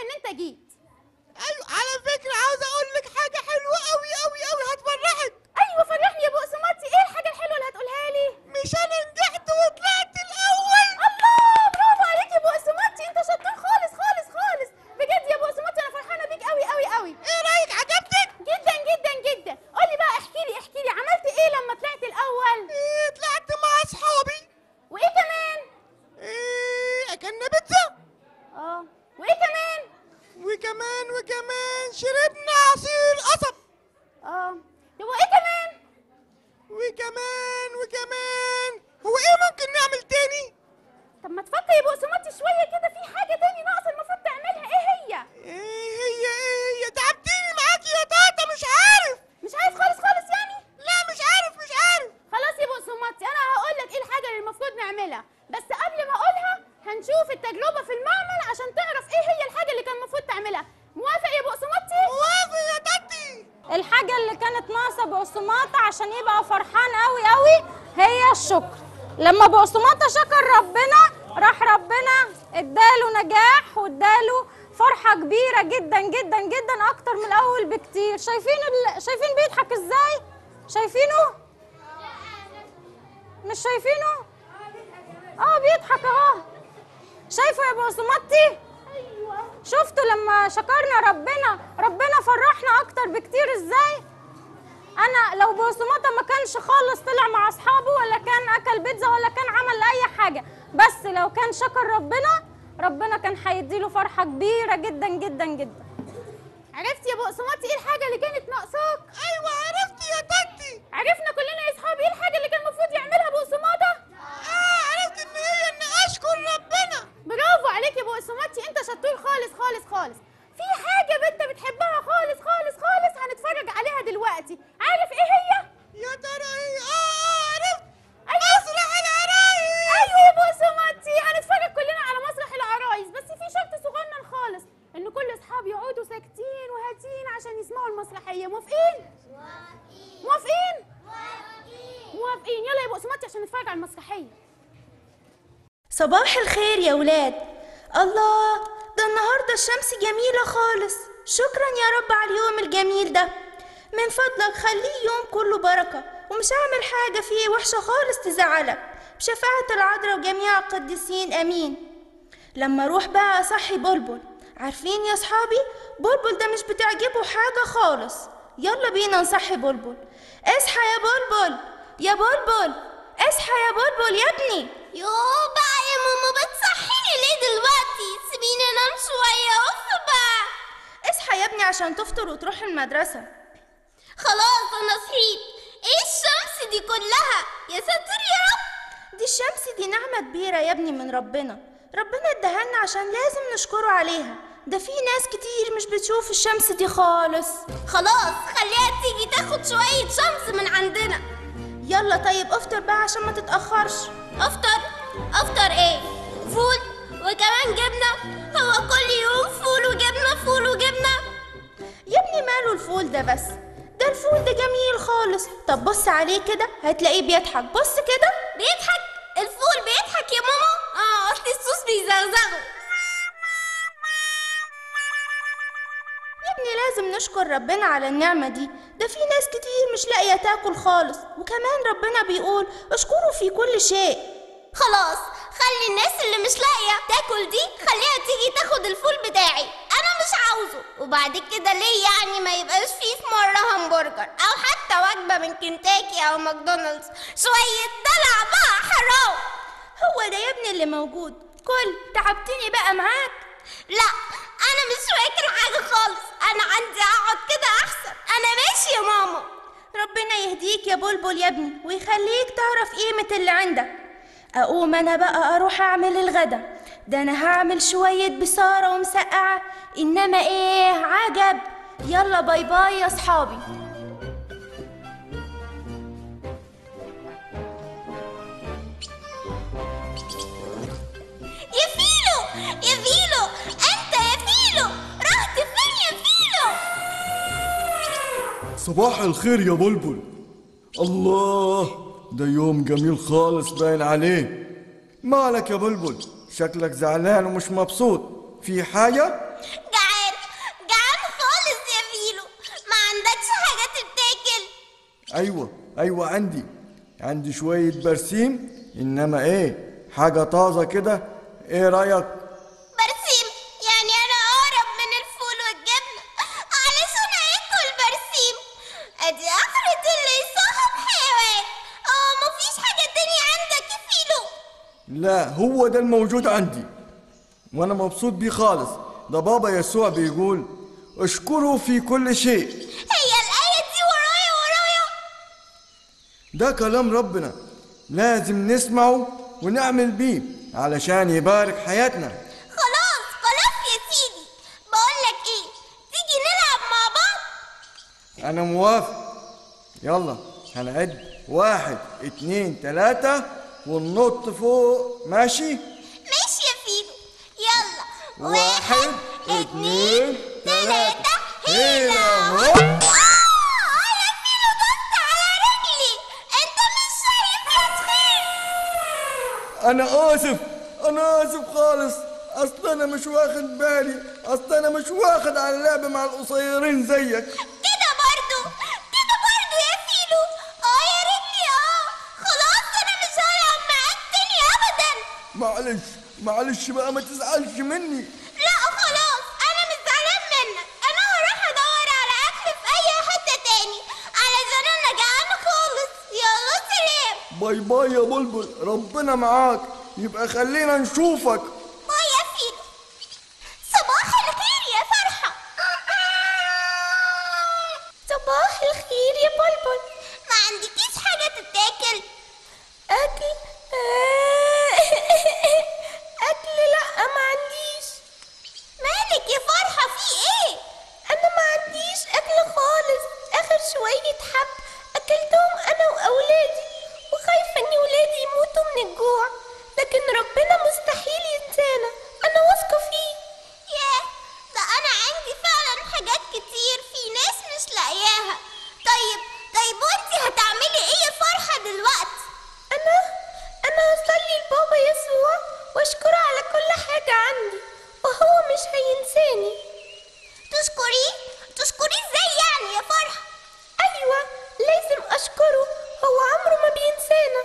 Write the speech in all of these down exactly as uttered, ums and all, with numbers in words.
ان انت جيت. ايوه على فكره عاوز اقول لك حاجه حلوه قوي قوي قوي هتفرحك. ايوه فرحني يا بقسماطي، ايه الحاجه الحلوه اللي هتقولها لي؟ مش انا نجحت وطلعت الاول. الله برافو عليك يا بقسماطي، انت شطور خالص خالص خالص بجد يا بقسماطي، انا فرحانه بيك قوي قوي قوي. ايه رايك عجبتك؟ جدا جدا جدا. قولي بقى، احكي لي احكي لي عملت ايه لما طلعت الاول؟ ايه طلعت مع اصحابي. وايه كمان؟ ايه اكلنا بيتزا. اه وايه كمان؟ وكمان وكمان شربنا عصير قصب. اه طب وايه كمان؟ وكمان وكمان هو ايه ممكن نعمل تاني؟ طب ما تفكر يا بقسماطي شويه كده، في حاجه تاني ناقصه المفروض تعملها، ايه هي؟ ايه هي ايه هي تعبتيني معاكي يا تاتا، مش عارف. مش عارف خالص خالص يعني؟ لا مش عارف مش عارف. خلاص يا بقسماطي انا هقول لك ايه الحاجه اللي المفروض نعملها، بس قبل ما اقولها هنشوف التجربه في المعمل عشان تعرف ايه هي الحاجه اللي كان المفروض تعملها. موافق يا بقسماطي؟ موافق يا تاتي. الحاجة اللي كانت ناقصة بقسماطة عشان يبقى فرحان قوي قوي هي الشكر. لما بقسماطة شكر ربنا راح ربنا اداله نجاح واداله فرحة كبيرة جدا جدا جدا اكتر من الاول بكتير. شايفين ال... شايفين بيضحك ازاي؟ شايفينه؟ مش شايفينه؟ اه بيضحك اهو. شايفه يا بقسماطي؟ شفتوا لما شكرنا ربنا ربنا فرحنا اكتر بكتير ازاي؟ انا لو بقسماطة ما كانش خالص طلع مع اصحابه ولا كان اكل بيتزا ولا كان عمل اي حاجه، بس لو كان شكر ربنا ربنا كان هيديله فرحه كبيره جدا جدا جدا. عرفت يا بقسماطي ايه الحاجه اللي كانت ناقصاك؟ ايوه عرفت يا تاتي. عرفنا كلنا يا اصحابي ايه الحاجه اللي كان المفروض يعملها بقسماطة؟ اه عرفت ان هي ان اشكر ربنا. برافو عليك يا بقسماطي، انت شطور خالص خالص خالص. في حاجه بنت بتحبها خالص خالص خالص هنتفرج عليها دلوقتي، عارف ايه هي؟ يا ترى ايه؟ اه عرفت. أيوة. مسرح العرايس. ايوه يا بقسماطي هنتفرج كلنا على مسرح العرايس، بس في شرط صغنن خالص، ان كل اصحاب يقعدوا ساكتين وهادين عشان يسمعوا المسرحيه. موافقين؟ موافقين موافقين موافقين. يلا يا بقسماطي عشان نتفرج على المسرحيه. صباح الخير يا ولاد. الله، ده النهارده الشمس جميله خالص. شكرا يا رب على اليوم الجميل ده. من فضلك خليه يوم كله بركه، ومش هعمل حاجه فيه وحشه خالص تزعلك، بشفاعه العذراء وجميع القديسين امين. لما اروح بقى اصحي بلبل، عارفين يا صحابي بلبل ده مش بتعجبه حاجه خالص. يلا بينا نصحي بلبل. اصحى يا بلبل يا بلبل، اصحى يا بلبل يا ابني. يوه بقى يا ماما بتصحيني ليه دلوقتي؟ سيبيني انام شويه. اوف بقى. اصحى يا ابني عشان تفطر وتروح المدرسه. خلاص انا صحيت. ايه الشمس دي كلها؟ يا ساتر يا رب. دي الشمس دي نعمه كبيره يا ابني من ربنا. ربنا اداها لنا عشان لازم نشكره عليها. ده في ناس كتير مش بتشوف الشمس دي خالص. خلاص خليها تيجي تاخد شويه شمس من عندنا. يلا طيب افطر بقى عشان ما تتاخرش. افطر؟ افطر ايه؟ فول وكمان جبنه؟ هو كل يوم فول وجبنه فول وجبنه؟ يا ابني ماله الفول ده بس؟ ده الفول ده جميل خالص. طب بص عليه كده هتلاقيه بيضحك. بص كده بيضحك؟ الفول بيضحك يا ماما؟ اه اصل الصوص بيزغزغه. يا ابني لازم نشكر ربنا على النعمة دي. ده في ناس كتير مش لاقية تاكل خالص، وكمان ربنا بيقول اشكروا في كل شيء. خلاص خلي الناس اللي مش لاقية تاكل دي خليها تيجي تاخد الفول بتاعي، انا مش عاوزه. وبعد كده ليه يعني ما يبقاش فيه في مرة همبرجر او حتى وجبة من كنتاكي او ماكدونالدز؟ شوية دلع بقى حرام. هو ده يا ابني اللي موجود. كل تعبتني بقى معاك. لا انا مش فاكر حاجة خالص، انا عندي اقعد كده احسن. انا ماشي يا ماما. ربنا يهديك يا بلبل يا ابني ويخليك تعرف قيمة اللي عندك. اقوم انا بقى اروح اعمل الغدا. ده انا هعمل شوية بصارة ومسقعة، انما ايه عجب. يلا باي باي يا صحابي. يا فيلو يا فيلو، انت يا فيلو رحت فين يا فيلو؟ صباح الخير يا بلبل. الله، ده يوم جميل خالص باين عليه. مالك يا بلبل؟ شكلك زعلان ومش مبسوط. في حاجة؟ جعان ايوه ايوه عندي عندي شوية برسيم، انما ايه حاجة طازة كده. ايه رأيك؟ برسيم؟ يعني انا اقرب من الفول والجبنة علشان اكل برسيم؟ ادي اخرة اللي يصاحب حيوان. اه مفيش حاجة تانية عندك يا فيلو؟ لا، هو ده الموجود عندي وانا مبسوط بيه خالص. ده بابا يسوع بيقول اشكروا في كل شيء. هي الآية دي ورايا ورايا؟ ده كلام ربنا، لازم نسمعه ونعمل بيه علشان يبارك حياتنا. خلاص خلاص يا سيدي، بقولك ايه، تيجي نلعب مع بعض؟ انا موافق. يلا هنعد واحد اتنين تلاتة وننط فوق. ماشي؟ ماشي يا فيلو، يلا. واحد اتنين تلاتة هيلا هوب. آه يا فيلو دست على رجلي، انت مش شايف يا تخين؟ انا اسف انا اسف خالص، اصل انا مش واخد بالي، اصل انا مش واخد على اللعب مع القصيرين زيك. كده برضو كده برضو يا فيلو. اه يا رجلي اه. خلاص انا مش هلعب معاك تاني ابدا. معلش معلش بقى، ما تزعلش مني. لا خلاص انا مش زعلان منك، انا هروح ادور على اكل في اي حتة تاني علشان انا جعان خالص. يلا سلام. باي باي يا بلبل، ربنا معاك، يبقى خلينا نشوفك. باي يا فيلو. صباح الخير يا فرحة. صباح الخير يا بلبل. ما عندكيش حاجة تتاكل؟ أكل؟ أكل لأ ما عنديش. مالك يا فرحة في إيه؟ أنا ما عنديش أكل خالص، آخر شوية حب أكلتهم أنا وأولادي، وخايفة إن ولادي يموتوا من الجوع، لكن ربنا مستحيل ينسانا، أنا واثقة فيه. ياه، ده أنا عندي فعلا حاجات كتير في ناس مش لاقياها. طيب طيب وانتي هتعملي ايه يا فرحة دلوقتي؟ أنا أنا هصلي لبابا يسوع وأشكره على كل حاجة عندي، وهو مش هينساني. تشكريه؟ تشكريه ازاي يعني يا فرحة؟ أيوة لازم أشكره، هو عمره ما بينسانا.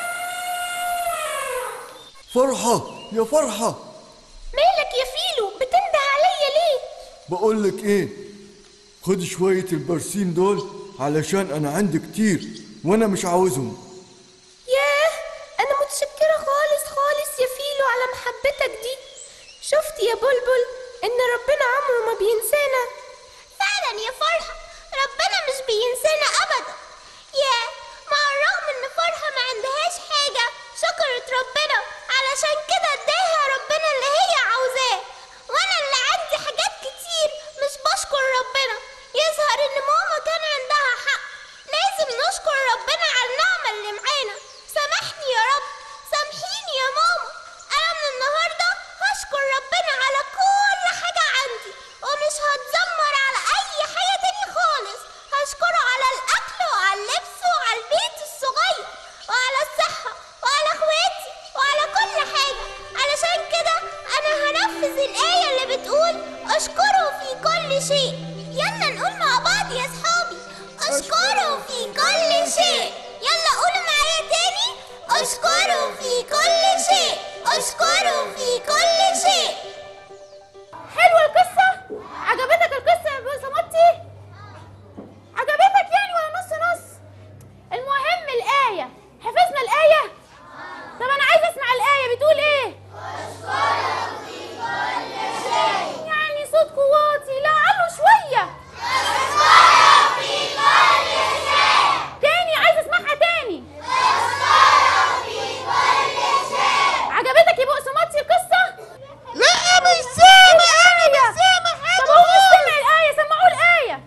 فرحة يا فرحة. مالك يا فيلو بتنده عليا ليه؟ بقولك ايه، خد شوية البرسيم دول علشان انا عندي كتير وانا مش عاوزهم. ياه أنا متشكرة خالص خالص يا فيلو على محبتك دي. شفت يا بلبل إن ربنا عمره ما بينسانا؟ فعلا يا فرحة، ربنا مش بينسانا أبدا. ياه، مع الرغم إن فرحة ما عندهاش حاجة شكرت ربنا علشان كده اداها ربنا اللي هي عاوزاه، وأنا اللي عندي حاجات كتير مش بشكر ربنا. يظهر إن ماما كان عندها حق، لازم نشكر ربنا على النعمة اللي معانا. سامحني يا رب، سامحيني يا ماما، أنا من النهاردة هشكر ربنا على كل حاجة عندي، ومش هتذمر على أي حاجة تاني خالص. هشكره على الأكل وعلى اللبس وعلى البيت الصغير وعلى الصحة وعلى اخواتي وعلى كل حاجة. علشان كده أنا هنفذ الآية اللي بتقول أشكره في كل شيء. يلا نقول مع بعض يا صحابي، أشكره في كل شيء. يلا قولوا معايا تاني، أشكره في كل شيء، أشكره في كل شيء. حلوة القصة؟ عجبتك القصة يا بسمتي؟ عجبتك يعني ولا نص نص؟ المهم الآية، حفظنا الآية؟ طب أنا عايزة أسمع الآية بتقول إيه؟ أشكرك في كل شيء. يعني صوتكم واطي، لا علوا شوية. أشكرك في كل شيء. تاني، عايزة أسمعها تاني. أشكرك في كل شيء. عجبتك يا بقسماطي القصة؟ لا مش سامع، انا مش سامع حاجة. طب هو مش سامع الآية، سمعوه الآية.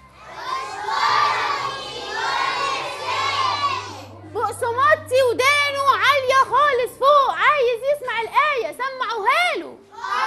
بقسماطي ودانه عالية خالص فوق، عايز يسمع الآية، سمعوها له.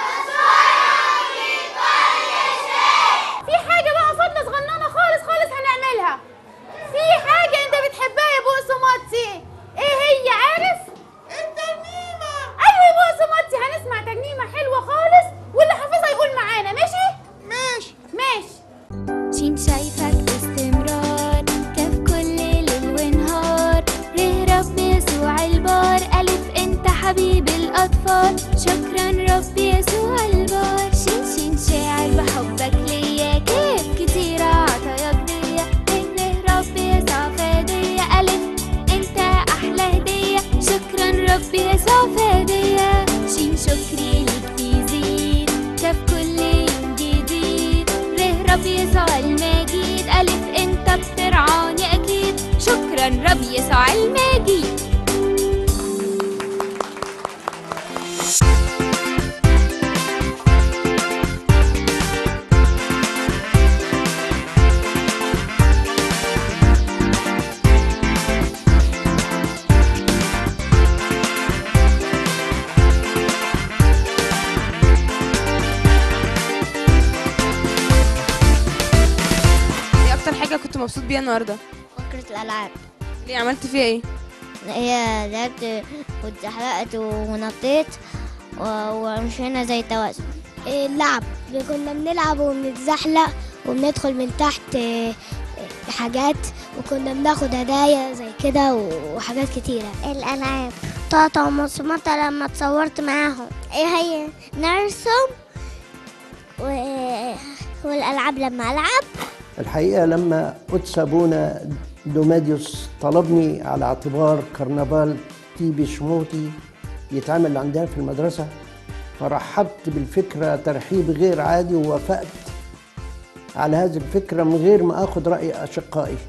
في حاجة بقى فضلة صغننة خالص خالص هنعملها. في حاجة أنت بتحبها يا بقسماطي، إيه هي عارف؟ الترنيمة. أيوة يا بقسماطي، هنسمع ترنيمة حلوة خالص واللي حافظها يقول معانا. ماشي؟ ماشي ماشي. شين شايفك باستمرار كف كل رب يسوع المجيد، ألف أنت بترعاني أكيد، شكرا رب يسوع المجيد. كنت مبسوط بيها النهارده؟ فقرة الألعاب. ليه عملت فيها ايه؟ هي لعبت واتزحلقت ونطيت ومشينا زي التوازن. اللعب كنا بنلعب وبنتزحلق وبندخل من تحت حاجات وكنا بناخد هدايا زي كده وحاجات كتيرة. الألعاب طاطا ومصمطة لما اتصورت معاهم. ايه هي نرسم و... والألعاب لما ألعب. الحقيقة لما قدس أبونا دوماديوس طلبني على اعتبار كرنفال تيبي شموتي يتعمل عندنا في المدرسة، فرحبت بالفكرة ترحيب غير عادي ووافقت على هذه الفكرة من غير ما أخذ رأي أشقائي.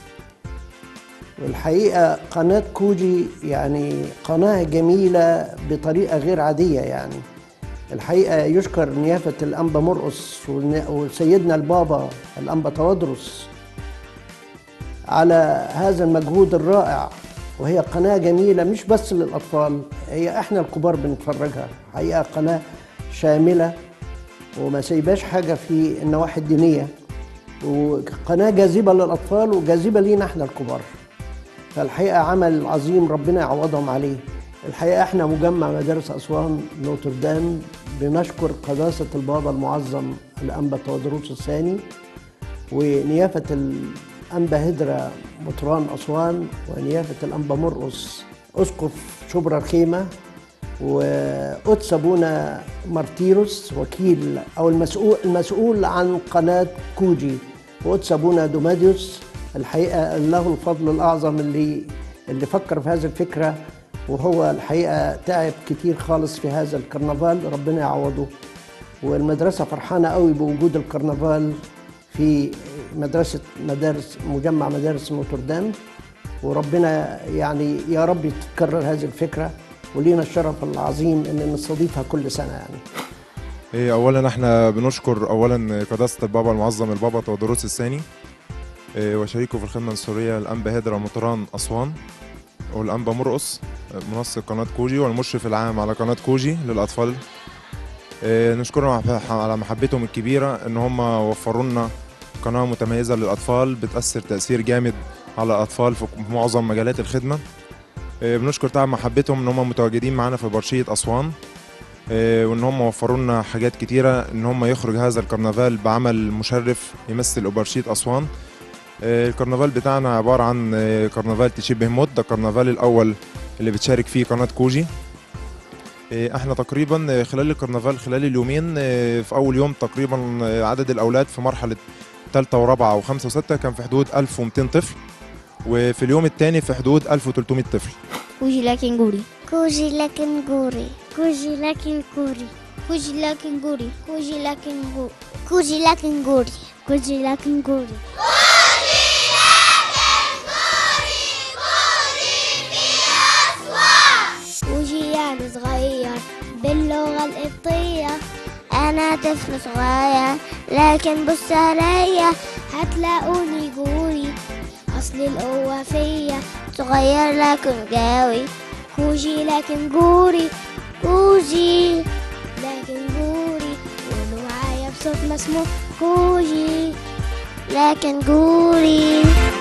والحقيقة قناة كوجي يعني قناة جميلة بطريقة غير عادية. يعني الحقيقة يشكر نيافة الأنبا مرقس وسيدنا البابا الأنبا توادرس على هذا المجهود الرائع، وهي قناة جميلة مش بس للأطفال، هي إحنا الكبار بنتفرجها. حقيقة قناة شاملة وما سيباش حاجة في النواحي الدينية، وقناة جاذبة للأطفال وجاذبة لينا إحنا الكبار. فالحقيقة عمل عظيم ربنا يعوضهم عليه. الحقيقة احنا مجمع مدارس أسوان نوتردام بنشكر قداسة البابا المعظم الأنبا توادروس الثاني ونيافة الأنبا هدرة مطران أسوان ونيافة الأنبا مرقس أسقف شبرا الخيمة وقدس أبونا مارتيروس وكيل أو المسؤول المسؤول عن قناة كوجي، وقدس أبونا دوماديوس. الحقيقة له الفضل الأعظم اللي اللي فكر في هذه الفكرة، وهو الحقيقة تعب كتير خالص في هذا الكرنفال، ربنا يعوضه. والمدرسة فرحانة قوي بوجود الكرنفال في مدرسة مدارس مجمع مدارس نوتردام، وربنا يعني يا رب تتكرر هذه الفكرة ولينا الشرف العظيم ان نستضيفها كل سنة. يعني إيه اولا احنا بنشكر اولا قداسة البابا المعظم البابا توادروس الثاني إيه وشريكه في الخدمة السورية الأنبا هدرة مطران أسوان والأنبا مرقس منسق قناة كوجي والمشرف العام على قناة كوجي للأطفال. إيه نشكرهم على محبتهم الكبيرة ان هم وفروا لنا قناة متميزة للأطفال بتأثر تأثير جامد على الأطفال في معظم مجالات الخدمة. إيه بنشكر طبعا محبتهم ان هم متواجدين معنا في برشية أسوان، إيه وان هم وفروا لنا حاجات كتيرة ان هم يخرج هذا الكرنفال بعمل مشرف يمثل برشية أسوان. إيه الكرنفال بتاعنا عبارة عن كرنفال تشبه مود، ده الكرنفال الأول اللي بتشارك فيه قناة كوجي. إيه احنا تقريبا خلال الكرنفال خلال اليومين إيه في أول يوم تقريبا عدد الأولاد في مرحلة ثالثة ورابعة وخمسة وستة كان في حدود ألف ومئتين طفل، وفي اليوم الثاني في حدود ألف وثلاثمئة طفل. كوجي لكن جوري كوجي لكن جوري كوجي لكن جوري كوجي لكن جوري كوجي لكن جوري كوجي لكن جوري كوجي لكن جوري كوجي يعني صغير باللغة القبطية، أنا طفل صغير لكن بص عليا هتلاقوني جوري، أصل القوة فيا صغير لكن جاوي. كوجي لكن جوري كوجي لكن جوري، قولوا معايا بصوت مسموع كوجي لكن جوري.